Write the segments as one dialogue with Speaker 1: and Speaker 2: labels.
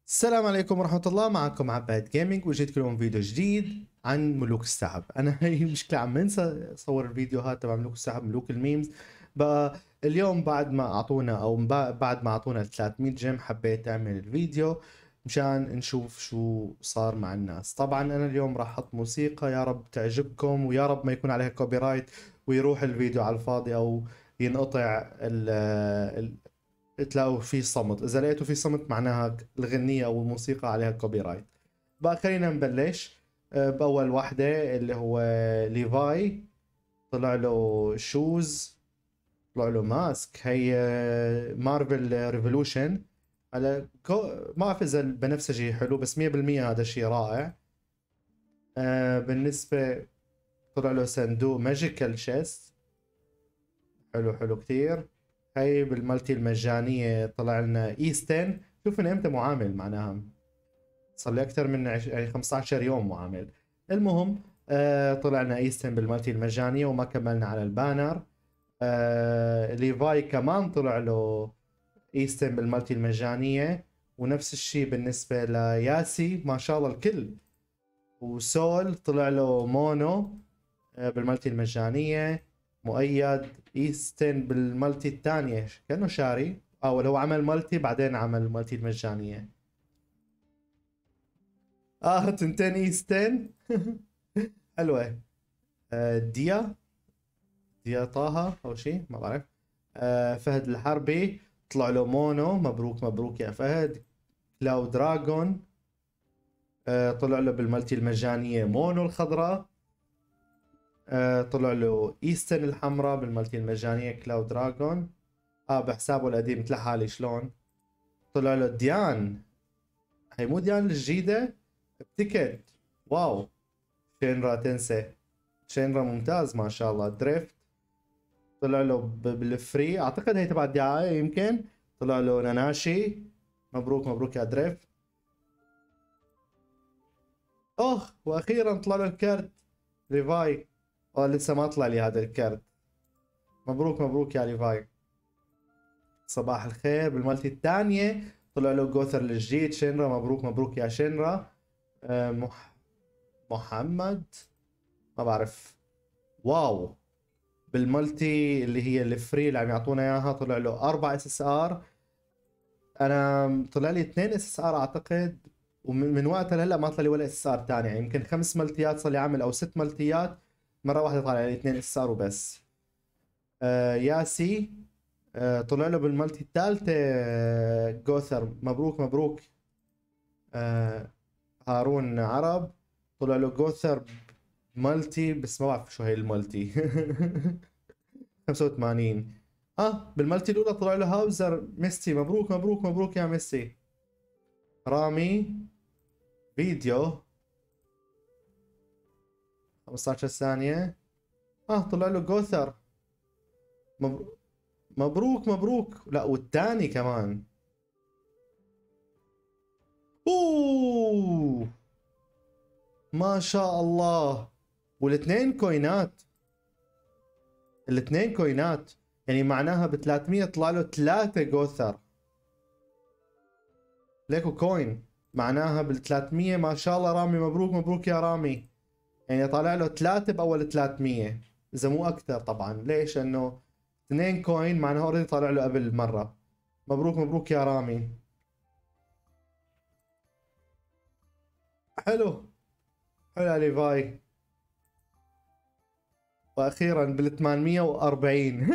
Speaker 1: السلام عليكم ورحمة الله. معكم عباد جيمنج، وجيت لكم فيديو جديد عن ملوك السحب. انا هي مشكلة، عم انسى اصور الفيديوهات تبع ملوك السحب، ملوك الميمز. بقى اليوم بعد ما اعطونا بعد ما اعطونا 300 جيم، حبيت اعمل الفيديو مشان نشوف شو صار مع الناس. طبعا انا اليوم راح احط موسيقى، يا رب تعجبكم ويا رب ما يكون عليها كوبي رايت ويروح الفيديو على الفاضي او ينقطع تلاقوا في صمت. اذا لقيتوا في صمت معناها الغنية او الموسيقى عليها كوبي رايت. بقى خلينا نبلش باول وحدة اللي هو ليفاي. طلع له شوز، طلع له ماسك. هي مارفل ريفولوشن. على ما اعرف اذا البنفسجي حلو، بس 100% هذا شيء رائع. بالنسبة طلع له صندوق ماجيكال شيست، حلو حلو كتير. هاي بالمالتي المجانية طلع لنا ايستن. شوف من امتى معامل، معناها صار لي اكثر من يعني 15 يوم معامل. المهم طلع لنا ايستن بالمالتي المجانية وما كملنا على البانر. ليفاي كمان طلع له ايستن بالمالتي المجانية، ونفس الشيء بالنسبة لياسي، ما شاء الله الكل. وسول طلع له مونو بالمالتي المجانية مؤيد. ايستن بالمالتي الثانية كأنه شاري، ولا هو عمل مالتي بعدين عمل مالتي المجانية. تنتين ايستن. حلوة. ديا طه او شيء ما بعرف. فهد الحربي طلع له مونو، مبروك مبروك يا فهد. كلاود دراجون طلع له بالمالتي المجانية مونو الخضراء. طلع له ايستن الحمراء بالمالتي المجانية كلاود دراجون. بحسابه القديم مثل حالي شلون. طلع له ديان، هي مو ديان الجديدة، بتكت. واو. شينرا تنسى، شينرا ممتاز ما شاء الله. دريفت طلع له بالفري، اعتقد هي تبع الدعاية يمكن. طلع له ناناشي، مبروك مبروك يا دريفت. واخيرا طلع له الكارت ريفاي. لسه ما طلع لي هذا الكارت. مبروك مبروك يا ريفاي. صباح الخير. بالمالتي الثانية طلع له جوثر الجديد شينرا، مبروك مبروك يا شينرا. محمد ما بعرف. واو. بالمالتي اللي هي الفري اللي عم يعطونا اياها طلع له 4 اس اس ار. انا طلع لي 2 اس اس ار اعتقد، ومن وقتها لهلا ما طلع لي ولا اس اس ار ثاني. يعني يمكن 5 ملتيات صار لي عامل او 6 ملتيات، مره واحده طلع لي 2 اس ار وبس. ياسي طلع له بالمالتي الثالثه جوثر، مبروك مبروك. آه هارون عرب طلع له جوثر مالتي، بس ما بعرف شو هي المالتي. 85. بالمالتي الاولى طلع له هاوزر ميسي، مبروك مبروك مبروك يا ميسي. رامي فيديو 15 ثانية. طلع له جوثر. مبروك مبروك مبروك. لا والثاني كمان. اوه ما شاء الله. والاثنين كوينات، الاثنين كوينات. يعني معناها ب 300 طلع له 3 جوثر. ليكو كوين معناها بال 300. ما شاء الله رامي، مبروك مبروك يا رامي. يعني طالع له 3 باول 300 اذا مو اكثر. طبعا ليش؟ انه 2 كوين معناها اوريدي طالع له قبل مره. مبروك مبروك يا رامي. حلو حلو يا ليفاي. واخيرا بال 840.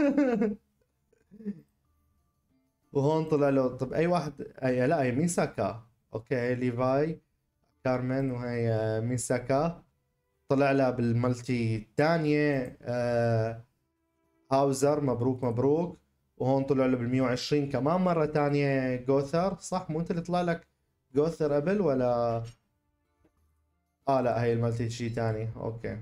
Speaker 1: وهون طلع له. طب اي واحد؟ لا هي ميساكا. اوكي ليفاي كارمن، وهي ميساكا. طلع لها بالمالتي الثانية هاوزر، مبروك مبروك. وهون طلع له بال 120 كمان مرة ثانية جوثر. صح؟ مو انت اللي طلع لك جوثر قبل ولا؟ لا هي المالتي شي ثاني. اوكي.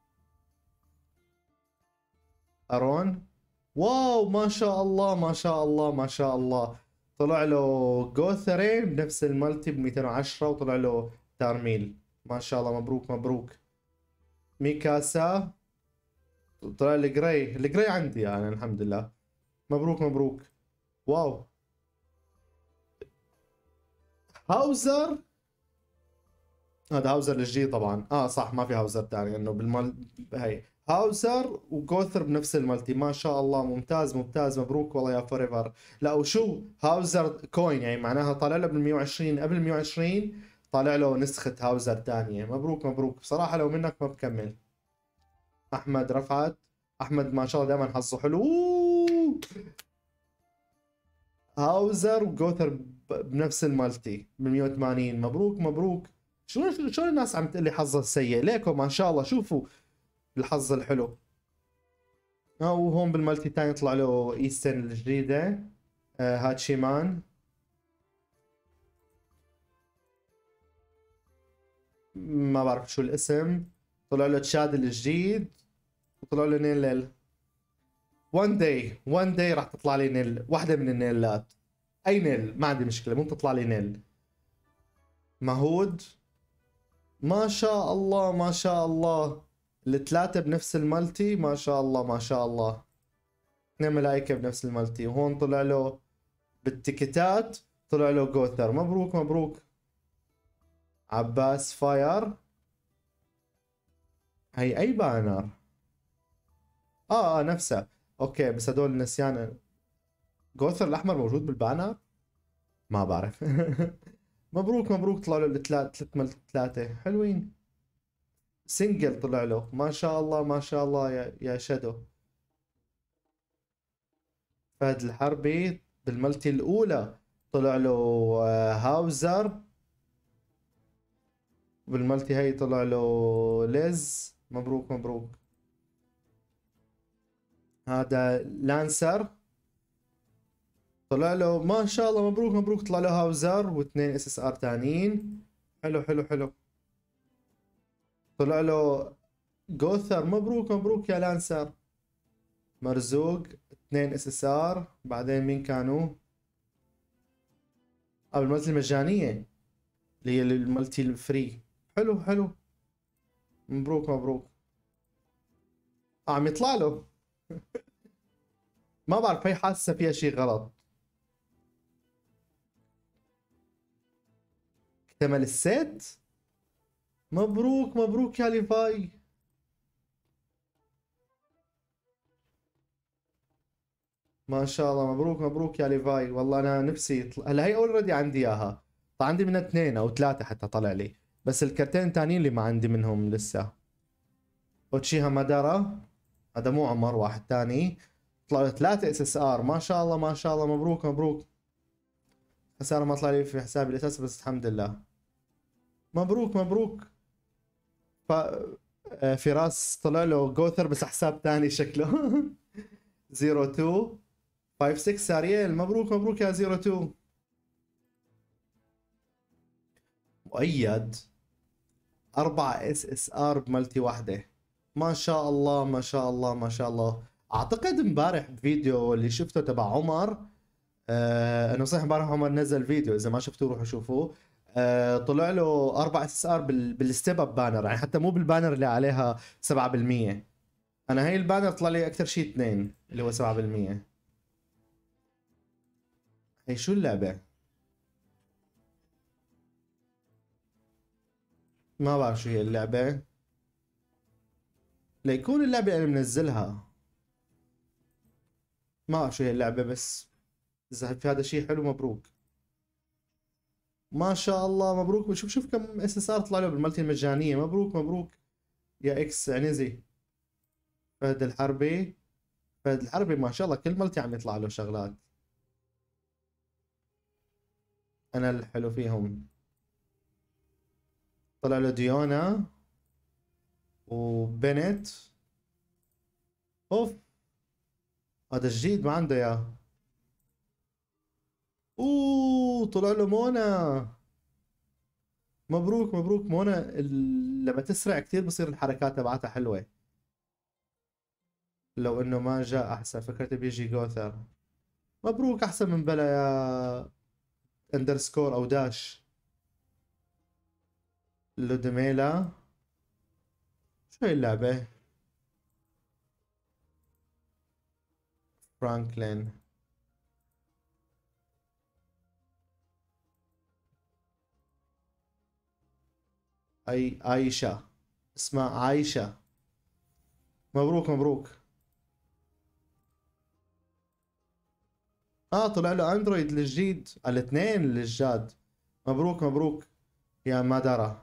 Speaker 1: ارون. واو ما شاء الله ما شاء الله ما شاء الله. طلع له جوثرين بنفس المالتي ب 210، وطلع له تارميل. ما شاء الله مبروك مبروك. ميكاسا طلع لي جراي. الجراي عندي يعني الحمد لله. مبروك مبروك. واو. هاوزر. هذا هاوزر الجديد طبعا. صح، ما في هاوزر تاني انه هي هاوزر وجوثر بنفس الملتي. ما شاء الله، ممتاز ممتاز، مبروك والله يا فوريفر. لا وشو هاوزر كوين، يعني معناها طالع له بال 120 قبل 120 طالع له نسخة هاوزر تانية. مبروك مبروك بصراحة، لو منك ما بكمل. احمد رفعت. احمد ما شاء الله دائما حظه حلو. هاوزر وجوثر بنفس المالتي ب 180. مبروك مبروك. شلون الناس عم تقول لي حظها سيء؟ ليكم ما شاء الله، شوفوا الحظ الحلو. وهون بالمالتي تاني طلع له ايستن الجديدة. هاتشيمان. ما بعرف شو الاسم. طلع له تشاد الجديد. وطلع له نيل. وان داي راح تطلع لي نيل واحدة من النيلات. اي نيل ما عندي مشكلة، مو تطلع لي نيل. مهود. ما شاء الله ما شاء الله. الثلاثة بنفس المالتي، ما شاء الله ما شاء الله. اثنين ملايكة بنفس المالتي. وهون طلع له بالتيكتات طلع له جوثر. مبروك مبروك. عباس فاير. هي اي بانر؟ نفسها. اوكي بس هدول نسيان. جوثر الاحمر موجود بالبانر؟ ما بعرف. مبروك مبروك، طلع له ثلاثة حلوين. سنجل طلع له. ما شاء الله ما شاء الله يا شادو. فهد الحربي بالملتي الأولى طلع له هاوزر. بالملتي هي طلع له ليز. مبروك مبروك. هذا لانسر طلع له. ما شاء الله مبروك مبروك، طلع له هاوزر واثنين اس اس ار ثانيين. حلو حلو حلو. طلع له جوثر. مبروك مبروك يا لانسر. مرزوق. اثنين اس اس ار. بعدين مين كانوا؟ الملتي المجانية اللي هي الملتي الفري. حلو حلو. مبروك مبروك. عم يطلع له. ما بعرف، هي حاسة فيها شيء غلط. اكتمل الست. مبروك مبروك يا ليفاي. ما شاء الله مبروك مبروك يا ليفاي. والله انا نفسي هلا هي اوريدي عندي اياها. طيب عندي منها اثنين او ثلاثة حتى طلع لي. بس الكرتين الثانيين اللي ما عندي منهم لسه. اوتشيها مادارا. هذا مو عمر، واحد ثاني. طلع له ثلاثة اس اس ار. ما شاء الله ما شاء الله، مبروك مبروك. خسارة ما طلع لي في حسابي الاساسي بس الحمد لله. مبروك مبروك. ف... فراس طلع له جوثر بس حساب ثاني شكله. 02 56 سارييل. مبروك مبروك يا 02. مؤيد 4 اس اس ار بملتي واحدة. ما شاء الله ما شاء الله ما شاء الله. اعتقد امبارح فيديو اللي شفته تبع عمر. انه صحيح امبارح عمر نزل فيديو، اذا ما شفتوه روحوا شوفوه. طلع له 4 اس اس ار بالستيب اب بانر، يعني حتى مو بالبانر اللي عليها 7%. انا هي البانر طلع لي اكثر شيء 2 اللي هو 7%. هي شو اللعبة؟ ما بعرف شو هي اللعبة. ليكون اللعبة انا منزلها. ما بعرف شو هي اللعبة، بس اذا في هذا شيء حلو مبروك. ما شاء الله مبروك. شوف شوف كم اس اس ار طلع له بالمالتي المجانية. مبروك مبروك يا اكس عنزي. فهد الحربي. فهد الحربي ما شاء الله كل مالتي عم يطلع له شغلات. انا الحلو فيهم. طلع له ديونا وبنت. اوف. هذا جديد ما عنده اياه. طلع له مونا. مبروك مبروك مونا. لما تسرع كثير بصير الحركات تبعتها حلوة. لو انه ما جاء احسن، فكرت بيجي جوثر. مبروك احسن من بلا يا اندرسكور او داش. لودميلا. شو هي اللعبة؟ فرانكلين. عايشة، اسمها عايشة. مبروك مبروك. طلع له اندرويد الجديد، الاثنين الجداد. مبروك مبروك يا مدرة.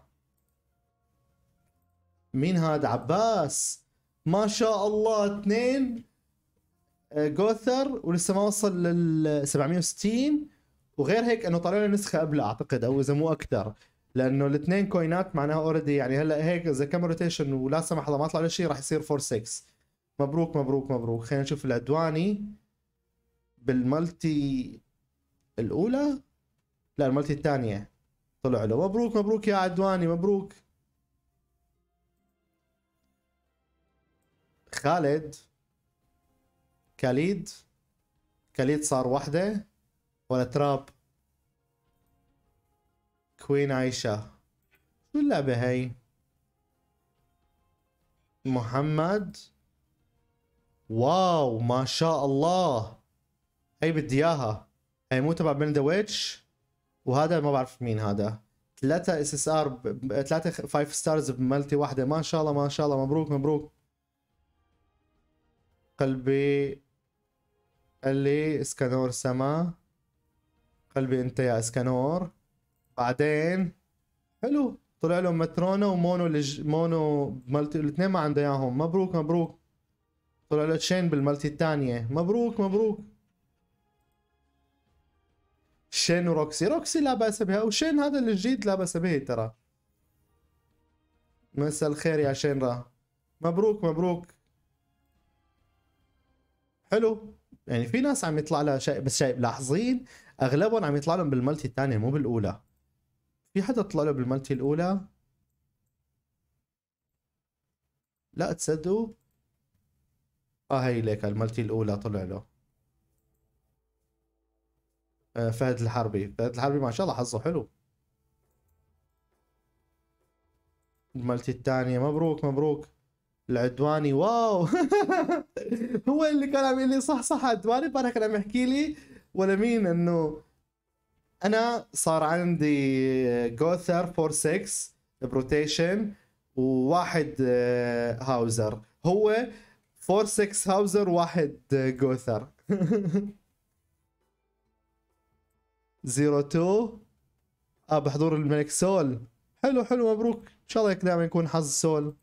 Speaker 1: مين هذا؟ عباس. ما شاء الله، اثنين جوثر ولسه ما وصل لل 760. وغير هيك انه طلع له نسخه قبله اعتقد، او اذا مو اكثر، لانه الاثنين كوينات معناها اوريدي. يعني هلا هيك اذا كم روتيشن ولا سمح الله ما طلع له شيء راح يصير 4 6. مبروك مبروك مبروك. خلينا نشوف العدواني بالمالتي الاولى، لا المالتي الثانيه طلع له. مبروك مبروك يا عدواني، مبروك. خالد، كاليد. كاليد صار وحده ولا تراب؟ كوين عايشة. شو اللعبة هي؟ محمد. واو ما شاء الله. هي بدي اياها. هي مو تبع بين ذا ويتش. وهذا ما بعرف مين هذا. 3 اس اس ار، 3 5 ستارز بملتي واحدة. ما شاء الله ما شاء الله. مبروك مبروك. قلبي اللي اسكانور سما. قلبي انت يا اسكانور. بعدين حلو، طلع له مترونو ومونو مونو مالتي الاثنين ما عنده اياهم. مبروك مبروك. طلع له تشين بالمالتي الثانية. مبروك مبروك. شين وروكسي. روكسي لا بأس بها، وشين هذا الجديد لا بأس به ترى. مساء الخير يا شينرا. مبروك مبروك. حلو. يعني في ناس عم يطلع لها شيء، بس شيء لاحظين اغلبهم عم يطلع لهم بالمالتي الثانية مو بالاولى. في حدا طلع له بالمالتي الاولى؟ لا تصدقوا. هي ليك المالتي الاولى طلع له. فهد الحربي. فهد الحربي ما شاء الله حظه حلو. المالتي الثانية. مبروك مبروك. العدواني. واو هو اللي كان عم يقول لي صح صح عدواني، فانا كان عم يحكي لي ولا مين انه انا صار عندي جوثر 4 6 بروتيشن وواحد هاوزر. هو 4 6 هاوزر واحد جوثر 02. بحضور الملك سول. حلو حلو مبروك. ان شاء الله هيك دائما يكون حظ سول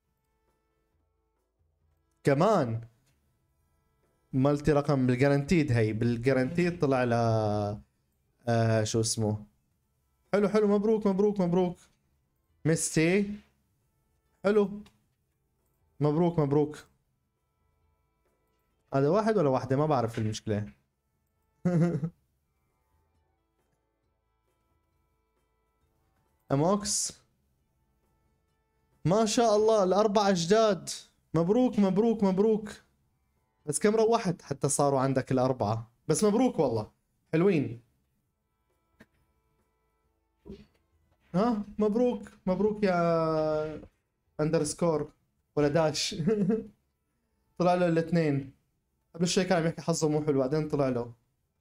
Speaker 1: كمان. مالتي رقم بالجارانتيد. هي بالجارانتيد طلع لها شو اسمه. حلو حلو مبروك مبروك مبروك. ميستي. حلو. مبروك مبروك. هذا واحد ولا واحدة؟ ما بعرف المشكلة اموكس. ما شاء الله الأربعة جداد. مبروك مبروك مبروك. بس كم روحت حتى صاروا عندك الأربعة؟ بس مبروك والله. حلوين. مبروك مبروك يا اندرسكور ولا داش طلع له الاثنين. قبل شوي كان عم يحكي حظه مو حلو، بعدين طلع له.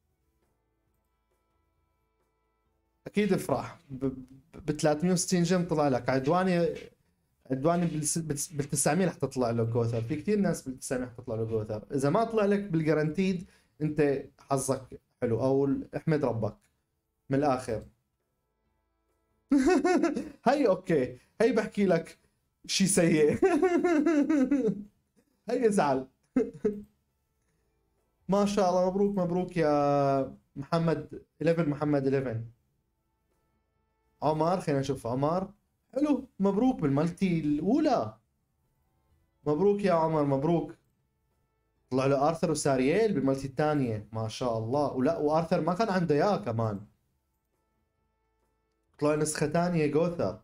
Speaker 1: اكيد افرح. ب 360 جيم طلع لك عدواني. عدواني بال 900 رح تطلع له جوثر. في كثير ناس بال 900 رح تطلع له جوثر. اذا ما طلع لك بالجارانتيد انت حظك حلو، او احمد ربك من الاخر هي اوكي. هي بحكي لك شي سيء هي ازعل ما شاء الله. مبروك مبروك يا محمد 11. محمد 11. عمر. خلينا نشوف عمر. حلو مبروك بالمالتي الاولى. مبروك يا عمر مبروك. طلع له ارثر وسارييل بالمالتي الثانيه. ما شاء الله. ولا وارثر ما كان عنده اياه كمان. طلع نسخه ثانيه جوثر.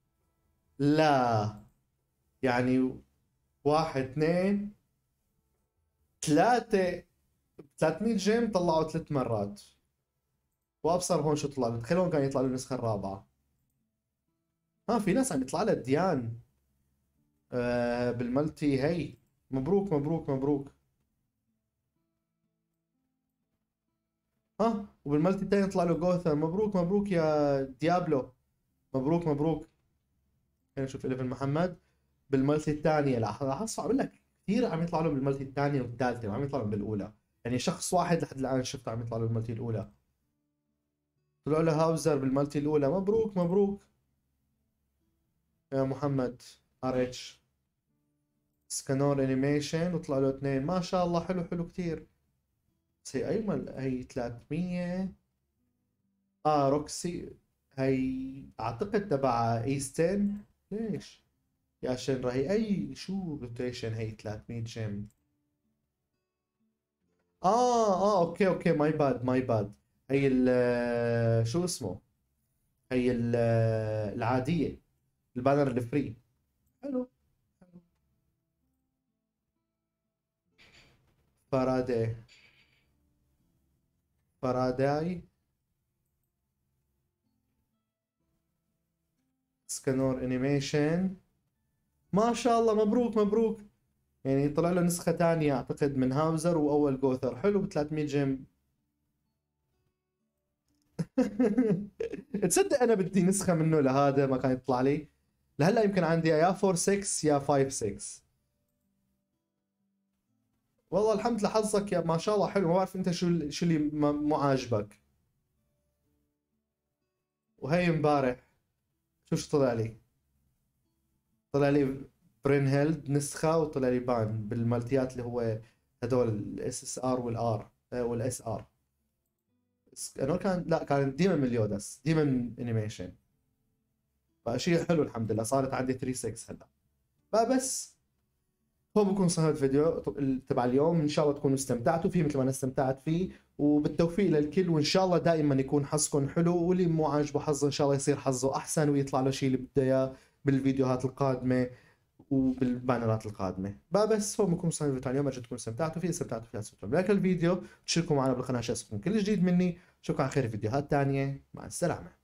Speaker 1: لا يعني واحد اثنين ثلاثة 300 جيم طلعوا 3 مرات. وابصر هون شو طلع له. تخيل هون كان يطلع له النسخة الرابعة. في ناس عم يطلع لها ديان بالملتي. هي مبروك مبروك مبروك. وبالملتي الثاني طلع له جوثر. مبروك مبروك يا ديابلو. مبروك مبروك. خلينا نشوف ليفل محمد بالمالتي الثانيه. لاحظت عم لك كثير عم يطلع لهم بالمالتي الثانيه والثالثه، وعم يطلع لهم بالاولى. يعني شخص واحد لحد الان شفته عم يطلع له بالمالتي الاولى. طلع له هاوزر بالمالتي الاولى. مبروك مبروك يا محمد. ار اتش سكانور انيميشن وطلع له اثنين. ما شاء الله، حلو حلو كثير. بس هي ايمن هي 300. روكسي. هي اعتقد تبع ايستن. ليش يا شنرا؟ هي اي شو روتيشن؟ هي 300 جيم. اوكي اوكي، ماي باد ماي باد. هي ال شو اسمه؟ هي العادية، البانر الفري. حلو حلو. فاراداي. فاراداي سكانور انيميشن. ما شاء الله، مبروك مبروك. يعني طلع له نسخة تانية اعتقد من هاوزر واول جوثر. حلو ب 300 جيم. تصدق انا بدي نسخة منه لهذا ما كان يطلع لي. لهلا يمكن عندي يا 4 6 يا 5 6. والله الحمد لحظك يا ما شاء الله. حلو. ما بعرف انت شو اللي مو عاجبك. وهي امبارح شو طلع لي؟ طلع لي برينهيلد نسخة، وطلع لي بان بالمالتيات اللي هو هدول الاس اس ار والار والاس ار. انه كان، لا كان ديمن مليودس، ديمن انيميشن. فشيء حلو الحمد لله. صارت عندي 3 6 هلا. فبس هو بكون صار الفيديو تبع اليوم. ان شاء الله تكونوا استمتعتوا فيه مثل ما انا استمتعت فيه. وبالتوفيق للكل، وان شاء الله دائما يكون حظكم حلو، واللي مو عاجبه حظه ان شاء الله يصير حظه احسن ويطلع له شيء اللي بده اياه بالفيديوهات القادمه وبالبانرات القادمه. بس هو بكون صار الفيديو اليوم. ارجو تكونوا استمتعتوا فيه. استمتعتوا فيه سووا لايك الفيديو، تشتركوا معنا بالقناه عشان يصيركم كل جديد مني. اشوفكم على خير في فيديوهات ثانيه. مع السلامه.